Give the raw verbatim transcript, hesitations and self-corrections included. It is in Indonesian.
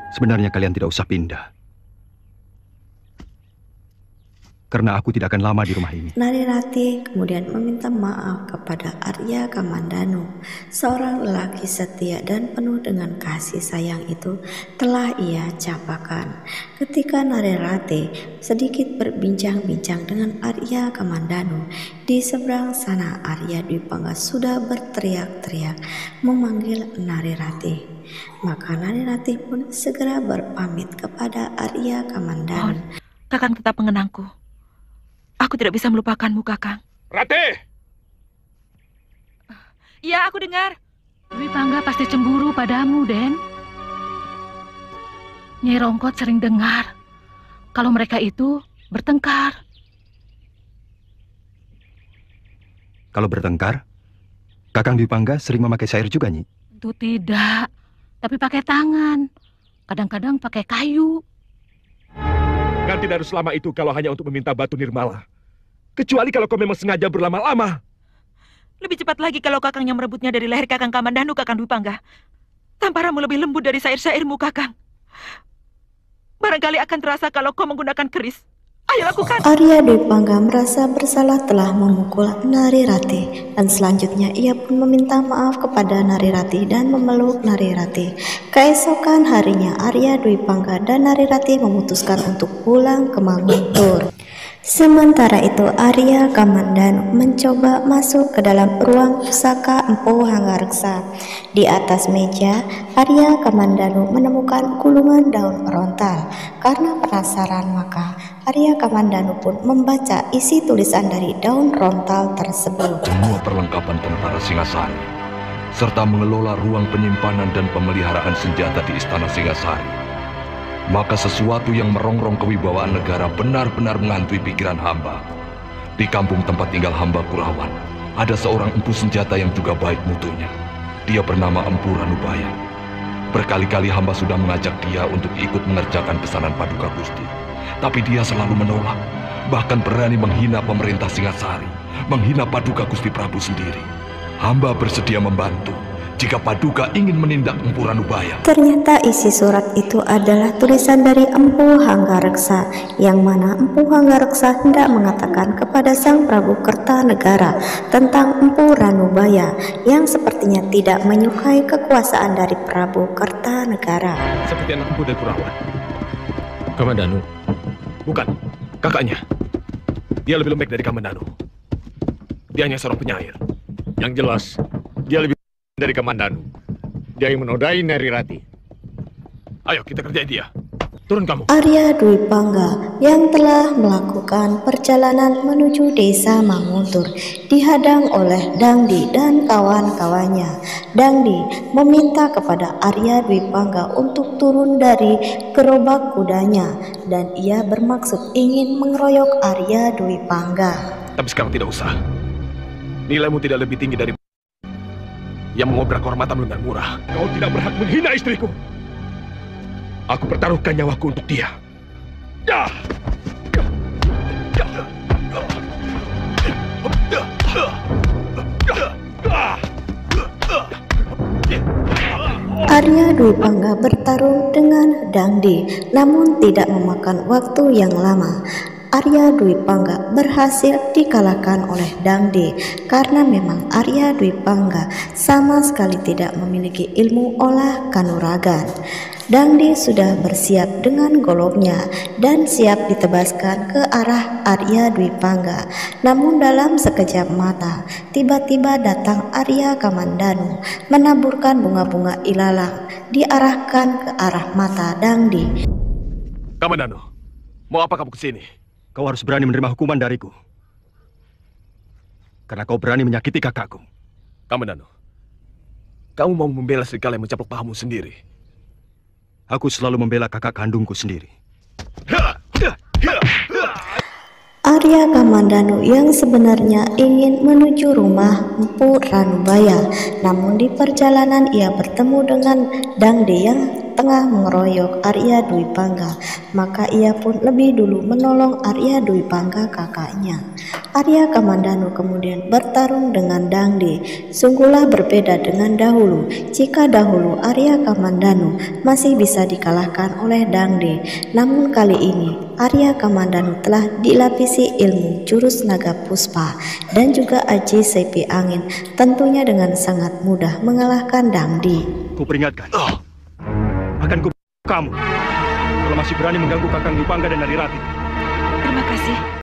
Sebenarnya kalian tidak usah pindah. Karena aku tidak akan lama di rumah ini. Narirati kemudian meminta maaf kepada Arya Kamandanu. Seorang lelaki setia dan penuh dengan kasih sayang itu telah ia capakan. Ketika Narirati sedikit berbincang-bincang dengan Arya Kamandanu, di seberang sana Arya Dwipangga sudah berteriak-teriak memanggil Narirati. Maka Narirati pun segera berpamit kepada Arya Kamandanu. Oh, Kakang tetap mengenangku. Aku tidak bisa melupakanmu, Kakang. Rati! Iya, aku dengar. Dwipangga pasti cemburu padamu, Den. Nyai Rongkot sering dengar kalau mereka itu bertengkar. Kalau bertengkar, Kakang Dwipangga sering memakai syair juga, Nyi? Tentu tidak, tapi pakai tangan. Kadang-kadang pakai kayu. Kan tidak harus selama itu kalau hanya untuk meminta batu nirmala. Kecuali kalau kau memang sengaja berlama-lama. Lebih cepat lagi kalau Kakang yang merebutnya dari leher Kakang Kamandanu, Kakang Dwipangga. Tamparamu lebih lembut dari syair-syairmu, Kakang. Barangkali akan terasa kalau kau menggunakan keris. Ayo lakukan. Arya Dwipangga merasa bersalah telah memukul Narirati, dan selanjutnya ia pun meminta maaf kepada Narirati dan memeluk Narirati. Keesokan harinya Arya Dwipangga dan Narirati memutuskan untuk pulang ke Manguntur. Sementara itu Arya Kamandanu mencoba masuk ke dalam ruang pusaka Empu Hanggareksa. Di atas meja, Arya Kamandanu menemukan gulungan daun rontal. Karena penasaran, maka Arya Kamandanu pun membaca isi tulisan dari daun rontal tersebut. Semua perlengkapan tentara Singasari, serta mengelola ruang penyimpanan dan pemeliharaan senjata di Istana Singasari. Maka sesuatu yang merongrong kewibawaan negara benar-benar menghantui pikiran hamba. Di kampung tempat tinggal hamba Kurawan, ada seorang empu senjata yang juga baik mutunya. Dia bernama Empu Ranubaya. Berkali-kali hamba sudah mengajak dia untuk ikut mengerjakan pesanan Paduka Gusti. Tapi dia selalu menolak, bahkan berani menghina pemerintah Singasari, menghina Paduka Gusti Prabu sendiri. Hamba bersedia membantu jika Paduka ingin menindak Empu Ranubaya. Ternyata isi surat itu adalah tulisan dari Empu Hanggareksa, yang mana Empu Hanggareksa hendak mengatakan kepada Sang Prabu Kertanegara tentang Empu Ranubaya yang sepertinya tidak menyukai kekuasaan dari Prabu Kertanegara. Seperti anak Empu dari Kurawan. Kamandanu. Bukan, kakaknya. Dia lebih lembek dari Kamandanu. Dia hanya seorang penyair. Yang jelas, dia lebih dari Kamandanu. Dia yang menodai Narirati. Ayo kita kerjain dia. Turun kamu. Arya Dwipangga yang telah melakukan perjalanan menuju desa Manguntur dihadang oleh Dangdi dan kawan-kawannya. Dangdi meminta kepada Arya Dwipangga untuk turun dari gerobak kudanya, dan ia bermaksud ingin mengeroyok Arya Dwipangga. Tapi sekarang tidak usah. Nilaimu tidak lebih tinggi dari yang mengobrak kehormatanmu dengan murah. Kau tidak berhak menghina istriku. Aku pertaruhkan nyawaku untuk dia. Arya Dwipangga bertarung dengan Dangdi, namun tidak memakan waktu yang lama. Arya Dwipangga berhasil dikalahkan oleh Dangdi karena memang Arya Dwipangga sama sekali tidak memiliki ilmu olah kanuragan. Dangdi sudah bersiap dengan goloknya dan siap ditebaskan ke arah Arya Dwipangga. Namun dalam sekejap mata, tiba-tiba datang Arya Kamandanu menaburkan bunga-bunga ilalang diarahkan ke arah mata Dangdi. Kamandanu, mau apa kamu kesini? Kau harus berani menerima hukuman dariku. Karena kau berani menyakiti kakakku. Kamandanu, kamu mau membela serigala yang mencaplok pahamu sendiri. Aku selalu membela kakak kandungku sendiri. Arya Kamandanu yang sebenarnya ingin menuju rumah Empu Ranubaya, namun di perjalanan ia bertemu dengan Dangdi yang tengah mengeroyok Arya Dwipangga. Maka ia pun lebih dulu menolong Arya Dwipangga kakaknya. Arya Kamandanu kemudian bertarung dengan Dangdi. Sungguhlah berbeda dengan dahulu. Jika dahulu Arya Kamandanu masih bisa dikalahkan oleh Dangdi, namun kali ini Arya Kamandanu telah dilapisi ilmu jurus naga puspa dan juga aji sepi angin, tentunya dengan sangat mudah mengalahkan Dangdi. Kuperingatkan, akan ku kamu kalau masih berani mengganggu Kakang Dwi Pangga dan Narirati. Terima kasih.